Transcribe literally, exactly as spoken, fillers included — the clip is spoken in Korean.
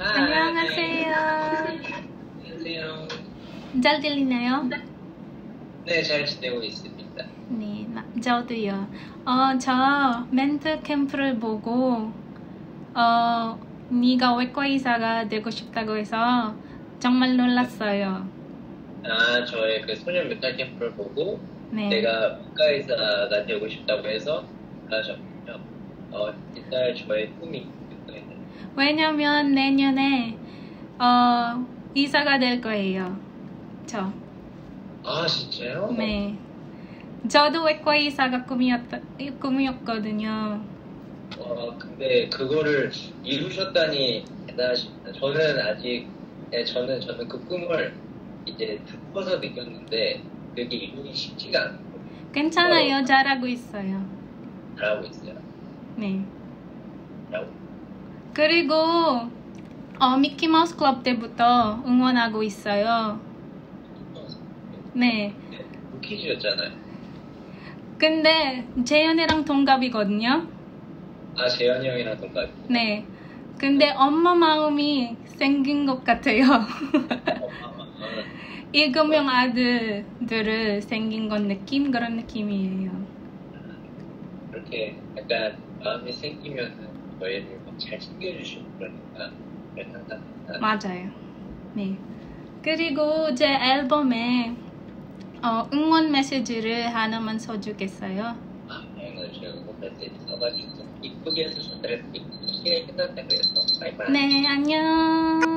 안녕하세요. 안녕하세요. 잘 들리나요? 네, 잘 지내고 있습니다. 네, 나, 저도요. 어, 저 멘트 캠프를 보고 어, 네가 외과 의사가 되고 싶다고 해서 정말 놀랐어요. 아, 저의 그 소년 멘탈 캠프를 보고 네. 내가 국가의사가 되고 싶다고 해서 가셨군요. 어, 일단 저의 꿈이 그거예요. 왜냐면 내년에 어, 의사가 될 거예요. 저. 아, 진짜요? 네. 저도 외과 의사가 꿈이었다, 꿈이었거든요. 어, 근데 그거를 이루셨다니 대단하십니다. 저는 아직, 네, 저는, 저는 그 꿈을 이제 듣고서 느꼈는데 그게 이루기 쉽지가 않고. 괜찮아요. 잘하고 있어요. 잘하고 있어요. 네. 잘하고. 그리고 어, 미키마우스 클럽 때부터 응원하고 있어요. 네. 퀴즈였잖아요. 근데 재현이랑 동갑이거든요. 아, 재현이 형이랑 동갑. 네. 근데 엄마 마음이 생긴 것 같아요. 일곱 명 아들들을 생긴 건 느낌? 그런 느낌이에요. 그렇게 약간 마음이 생기면 저희를 잘 챙겨주시고 그러니까 감사합니다. 맞아요. 네. 그리고 제 앨범에 어, 응원 메시지를 하나만 써주겠어요? 아, 오늘 제가 응원 메시지 써가지고 이쁘게 해주셨더니 시간이 끝났다 그래서 바이바이. 네, 안녕.